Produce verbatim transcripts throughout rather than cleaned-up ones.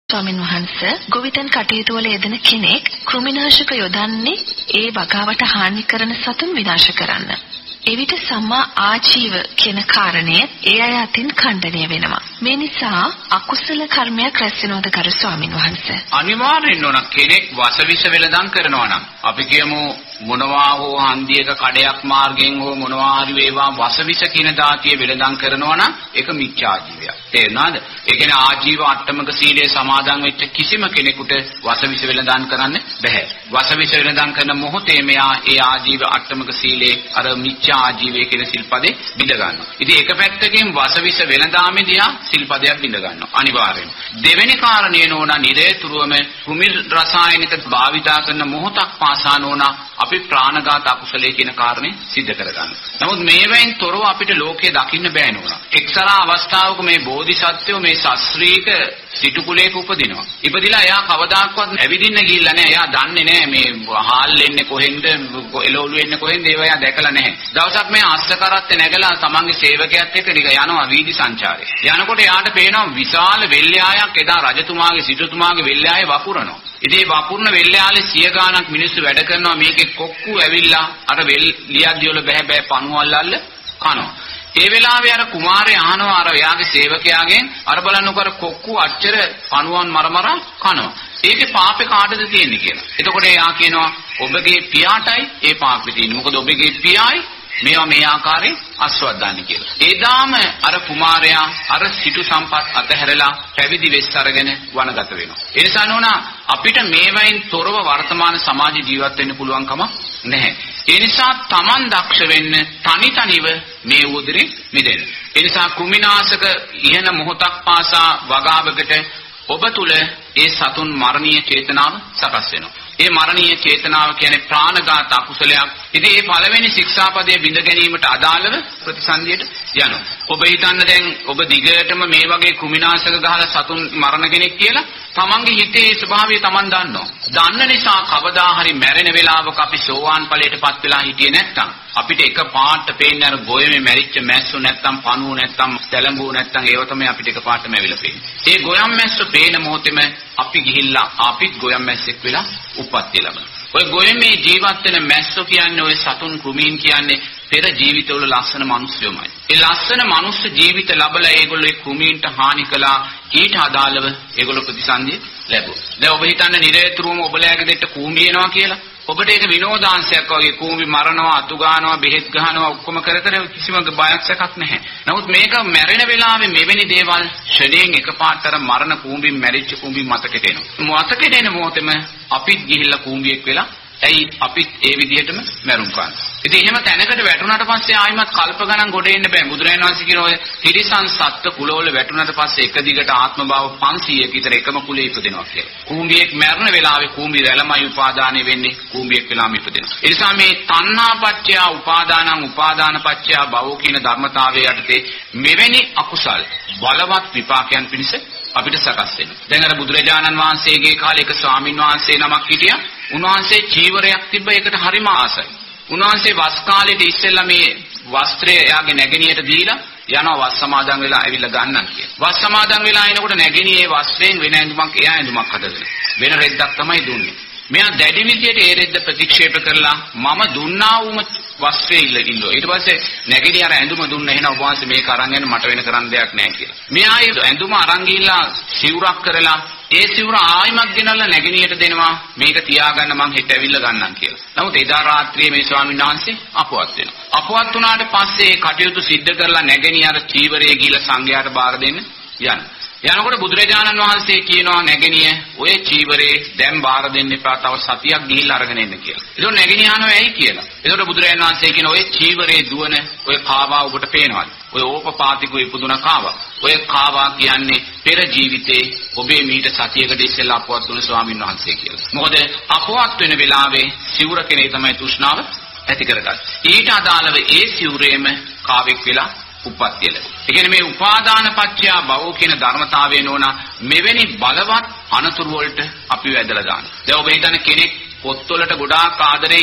ස්වාමීන් වහන්සේ ගොවිතැන් කටයුතු වල යෙදෙන කෙනෙක් කෘමිනාශක යොදන්නේ ඒ වගාවට හානි කරන සතුන් විනාශ කරන්න. එවිට සම්මා ආජීව කියන කාරණය ඒ අය අතින් ඛණ්ඩනය වෙනවා. මේ නිසා අකුසල කර්මයක් රැස් වෙනවද කරු ස්වාමීන් වහන්සේ? අනිවාර්යෙන් ඕන කෙනෙක් වසවිස වෙලඳන් කරනවා නම් අපි කියමු මොනවා හෝ හන්දියක කඩයක් මාර්ගයෙන් හෝ මොනවා හරි වේවා වසවිස කියන දාතිය වෙලඳන් කරනවා නම් ඒක මිච්ඡා ජීවයක්. තේරුණාද? ඒ කියන්නේ ආජීව අට්ටමක සීලයේ සමාදන් වෙච්ච කිසිම කෙනෙකුට වසවිස වෙලඳන් කරන්න බෑ. වසවිස වෙලඳන් කරන මොහොතේ මෙයා ඒ ආජීව අට්ටමක සීලේ අර මිච්ඡා ආජීවයේ කියන සිල්පදේ බිඳ ගන්නවා. ඉතින් එක පැත්තකින් වසවිස වෙලඳාමේදී සිල්පදයක් බිඳ ගන්නවා අනිවාර්යෙන්. දෙවෙනි කාරණේ නෝනා නිරේතුරුවම කුමිල් රසායනික භාවිතා කරන මොහොතක් පාසා නෝනා අපි ප්‍රාණඝාත අකුසලයේ කියන කාරණේ සිද්ධ කරගන්න. නමුත් මේවෙන් තොරව අපිට ලෝකයේ දකින්න බෑ නෝනා. එක්තරා අවස්ථාවක මේ බෝධිසත්වෝ මේ ශාස්ත්‍රීක සිටු කුලයක උපදිනවා. ඉපදිලා එයා කවදාක්වත් ඇවිදින්න ගිහිල්ලා නැහැ. එයා දන්නේ නැහැ මේ හාල් එන්නේ කොහෙන්ද, එළවලු එන්නේ කොහෙන්ද ඒව එයා දැකලා නැහැ. දවසක් මේ අස්ස කරත්තේ නැගලා තමන්ගේ සේවකයාත් එක්ක ටික යනවා වීදි සංචාරේ. යනකොට එයාට පේනවා විශාල වෙල්යායක් එදා රජතුමාගේ සිටුතුමාගේ වෙල්යාවේ වපුරනවා. ඉතින් වපුරන වෙල්යාලේ සිය ගාණක් මිනිස්සු වැඩ කරනවා. මේකේ කොක්කු ඇවිල්ලා අර වෙල් ලියද්දි වල බෑ බෑ පණුවල් අල්ල කනවා. ඒ වෙලාවේ අර කුමාරයා අහනවා අර එයාගේ සේවකයාගෙන් අර බලන්නකො අර කොක්කු අච්චර පණුවන් මරමර කනවා. ඒකේ පාපේ කාටද තියෙන්නේ කියලා. එතකොට එයා කියනවා ඔබගේ පියාටයි ඒ පාපේ තියෙන්නේ. මොකද ඔබගේ පියායි මේවා මේ ආකාරයෙන් අස්වද්දාන්නේ කියලා. එදාම අර කුමාරයා අර සිටු සම්පත් අතහැරලා පැවිදි වෙස් අරගෙන වනගත වෙනවා. ඒ නිසා නෝනා අපිට මේවයින් තොරව වර්තමාන සමාජ ජීවත් වෙන්න පුළුවන්කම නැහැ. ඒ නිසා Taman දක්ෂ වෙන්න තනි තනිව මේ උදරේ මිදෙන්න. ඒ නිසා කුමිනාශක ඉහන මොහොතක් පාසා වගාවකට ඔබ තුල ඒ සතුන් මරණීය චේතනාව සකස් වෙනවා. ඒ මරණීය චේතනාව කියන්නේ ප්‍රාණඝාත අකුසලයක්. ඉතින් මේ පළවෙනි ශික්ෂාපදයේ බිඳ ගැනීමට අදාළව ප්‍රතිසන්දියට යනවා. ඔබ හිතන්න දැන් ඔබ දිගටම මේ වගේ කුමිනාශක ගහලා සතුන් මරණ කෙනෙක් කියලා තමන්ගේ හිතේ ස්වභාවය තමන් දන්නවා. දන්න නිසා කවදා හරි මැරෙන වෙලාවක අපි සෝවාන් ඵලයටපත් වෙලා හිටියේ නැත්තම් අපිට එක පාට පේන්නේ අර ගොයමේ මැරිච්ච මැස්සු නැත්තම් පණුව නැත්තම් තැලඹුව නැත්තම් ඒව තමයි අපිට එක පාටම ඇවිල්ලා පේන්නේ. ඒ ගොයම් මැස්ස පේන මොහොතේම අපි ගිහිල්ලා අපිත් ගොයම් මැස්සෙක් වෙලා උප්පත්ති ලබනවා. ඔය ගොයමේ ජීවත් වෙන මැස්සෝ කියන්නේ ඔය සතුන් කුමීන් කියන්නේ පෙර ජීවිතවල ලස්සන මිනිස්සුමයි. ඒ ලස්සන මනුස්ස ජීවිත ලැබලා ඒගොල්ලෝ ඒ කුමීන්ට හානි කළා. ඊට අදාළව ඒගොල්ලෝ ප්‍රතිසන්දිය ලැබුවා. දැන් ඔබ හිතන්නේ නිරේතුරුවම ඔබලාගේ දෙට කූඹි එනවා කියලා. ඔබට ඒක විනෝදාංශයක් වගේ කූඹි මරනවා, අතු ගන්නවා, බෙහෙත් ගහනවා ඔක්කොම කර කර කිසිම බයක් සැකක් නැහැ. නමුත් මේක මැරෙන වෙලාවේ මෙවැනි දේවල් ෂඩයෙන් එකපාරට මරණ කූඹි මැරිච්ච කූඹි මතකෙට එනවා. මතකෙට එන මොහොතේම අපිත් ගිහිල්ලා කූඹියෙක් වෙලා ඇයි අපිත් ඒ විදිහටම මැරුම් ගන්න. ඉතින් එහෙම තැනකට වැටුණාට පස්සේ ආයිමත් කල්ප ගණන් ගොඩ එන්න බෑ. බුදුරජාණන් වහන්සේ කියන ඔය තිරිසන් සත්ත්ව කුලවල වැටුණාට පස්සේ එක දිගට ආත්ම භාව පන්සීයක් විතර එකම කුලේ ඉපදෙනවා කියලා. කූඹියෙක් මැරෙන වෙලාවේ කූඹි රැළමයි උපාදානෙ වෙන්නේ. කූඹියෙක් වෙලාම ඉපදෙනවා. ඒ නිසා මේ තණ්හාපච්චය උපාදානං උපාදානපච්චය භවෝ කියන ධර්මතාවය යටතේ මෙවැනි අකුසල් බලවත් විපාකයන් පිණිස අපිට සකස් වෙනවා. දැන් අර බුදුරජාණන් වහන්සේගේ කාලේ එක ස්වාමින් වහන්සේ නමක් හිටියා. උන්වහන්සේ චීවරයක් තිබ්බ ඒකට හරිම ආසයි. උන්වහන්සේ වස් කාලේට ඉස්සෙල්ලා මේ වස්ත්‍රය එයාගේ නැගණියට දීලා යනවා වස් සමාදන් වෙලා ඇවිල්ලා ගන්නම් කියලා. වස් සමාදන් වෙලා එනකොට නැගණියේ වස්ත්‍රයෙන් වෙන ඇඳුමක් එයා ඇඳුමක් හදගෙන වෙන රෙද්දක් තමයි දුන්නේ. මෙයා දැඩි විදියට ඒ රෙද්ද ප්‍රතික්ෂේප කරලා මම දුන්නා වුම වස්ත්‍රය ඉල්ල ඉල්ලුවා. ඊට පස්සේ නැගණිය අර ඇඳුම දුන්න එහෙනම් ඔබ වහන්සේ මේ කරන් යන මට වෙන කරන්න දෙයක් නැහැ කියලා. මෙයා ඒ ඇඳුම අරන් ගිහිල්ලා සිවුරක් කරලා ඒ සිවුර ආයිමත් ගෙනල්ලා නැගණියට දෙනවා මේක තියාගන්න මං හෙට ඇවිල්ලා ගන්නම් කියලා. නමුත් එදා රාත්‍රියේ මේ ස්වාමීන් වහන්සේ අපවත් වෙනවා. අපවත් වුණාට පස්සේ කටයුතු සිද්ධ කරලා නැගණිය අර චීවරයේ ගිහිල්ලා සංඝයාට බාර දෙන්න යනවා. යනකොට බුදුරජාණන් වහන්සේ කියනවා නැගණිය ඔය චීවරේ දැන් බාර දෙන්න එපා තව සතියක් ගිහිල්ලා අරගෙන එන්න කියලා. ඒක නැගණිය අහනවා ඇයි කියලා. ඒකට බුදුරජාණන් වහන්සේ කියන ඔය චීවරේ දුවන ඔය කාවා ඔබට පේනවද? ඔය ඕපපාතිකව ඉපදුන කාවා. ඔය කාවා කියන්නේ පෙර ජීවිතේ ඔබේ මීට සතියකට ඉස්සෙල්ලා අපවත් වුණ ස්වාමීන් වහන්සේ කියලා. මොකද අපවත් වෙන වෙලාවේ සිවුර කෙනේ තමයි තෘෂ්ණාව ඇති කරගත්තේ. ඊට අදාළව ඒ සිවුරේම කාවෙක් වෙලා උප්පත්තිය ලැබුවා. ඒ කියන්නේ මේ උපාදාන පත්‍ය භවෝ කියන ධර්මතාවය නෝනා මෙවැනි බලවත් අනතුරු වලට අපි වැදලා දානවා. දැන් ඔබ හිතන්නේ කෙනෙක් පොත්වලට ගොඩාක් ආදරෙයි කියලා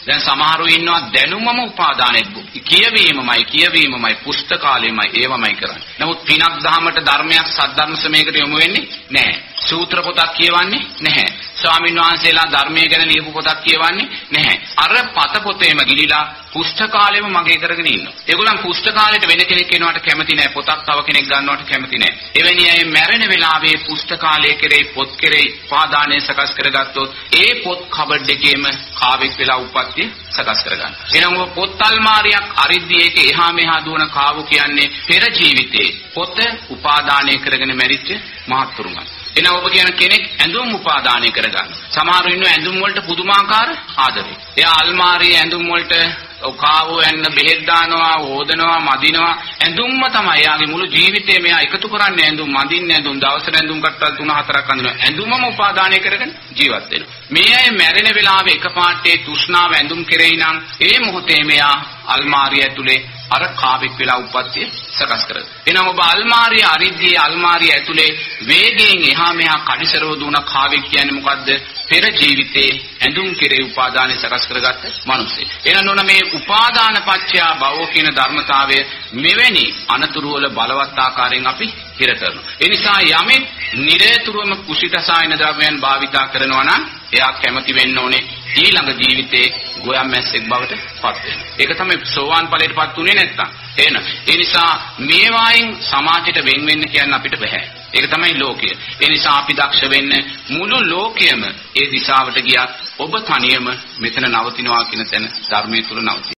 දැන් සමහරව ඉන්නවා දැනුමම උපාදානෙත් කියවීමමයි කියවීමමයි පුස්තකාලෙමයි ඒවමයි කරන්නේ. නමුත් පිනක් දහමට ධර්මයක් සද්ධර්ම සමයකට යොමු වෙන්නේ නැහැ. සූත්‍ර පොතක් කියවන්නේ නැහැ. ස්වාමීන් වහන්සේලා ධර්මයේ ගැන ලියපු පොතක් කියවන්නේ නැහැ. අර පත පොතේම ගිලිලා පුස්තකාලෙම මගේ කරගෙන ඉන්නවා. ඒගොල්ලන් පුස්තකාලෙට වෙන කෙනෙක් එනවට කැමති නැහැ. පොතක් තව කෙනෙක් ගන්නවට කැමති නැහැ. එවැනි අය මැරෙන වෙලාවේ පුස්තකාලයේ කෙරේ පොත් කෙරේ උපාදානය සකස් කරගත්තොත් ඒ පොත් කබඩ් එකේම කාවෙක් වෙලා උප්පත්තිය සකස් කරගන්න. එහෙනම් ඔබ පොත් අල්මාරියක් අරිද්දී ඒක එහා මෙහා දුවන කාවු කියන්නේ පෙර ජීවිතේ පොත උපාදානය කරගෙන මැරිච්ච මහත්තුරුන්. එනවා ඔබ කියන කෙනෙක් ඇඳුම් උපාදානය කරගන්න. සමහරව ඉන්නවා ඇඳුම් වලට පුදුමාකාර ආදරේ. එයා අල්මාරියේ ඇඳුම් වලට ඔකාවෝ යන්න බෙහෙත් දානවා, හොදනවා, මදිනවා. ඇඳුම්ම තමයි යාගේ මුළු ජීවිතේ මෙයා එකතු කරන්නේ ඇඳුම්, මදින්නේ ඇඳුම්, දවසට ඇඳුම් කට්ටල් තුන හතරක් අඳිනවා. ඇඳුමම උපාදානය කරගෙන ජීවත් වෙනවා. මේ අය මැරෙන වෙලාවේ එකපාරට තෘෂ්ණාව ඇඳුම් කෙරෙයි නම් ඒ මොහොතේ මෙයා අල්මාරිය ඇතුලේ අර කාවෙක් වෙලා උප්පත්තිය සකස් කරගන්න. එනනම් ඔබ අල්මාරිය අරිද්දී අල්මාරිය ඇතුලේ වේගයෙන් එහා මෙහා කඩිසරව දුවන කාවෙක් කියන්නේ මොකද්ද? පෙර ජීවිතේ ඇඳුම් කෙරේ උපාදානය සකස් කරගත්ත මිනිස්සේ. එහෙනම් නෝන මේ උපාදාන පත්‍ය භවෝ කියන ධර්මතාවය මෙවැනි අනතුරු වල බලවත් ආකාරයෙන් අපි හිර කරනවා. ඒ නිසා යමෙක් නිරේතුරුවම කුසිතසායන ද්‍රව්‍යයන් භාවිතා කරනවා නම් එයා කැමති වෙන්න ඕනේ ඊළඟ ජීවිතේ ගෝයම් මැස්සෙක් බවට පත් වෙන්න. ඒක තමයි සෝවාන් ඵලයට පත් උනේ නැත්තම්. එහෙනම් ඒ නිසා මේවායින් සමාජයට වෙන් වෙන්න කියන්න අපිට බෑ. ඒක තමයි ලෝකය. ඒ නිසා අපි දක්ෂ වෙන්න මුළු ලෝකයම ඒ දිශාවට ගියත් ඔබ තනියම මෙතන නවතිනවා කියන තැන ධර්මයේ තුල නවතිනවා.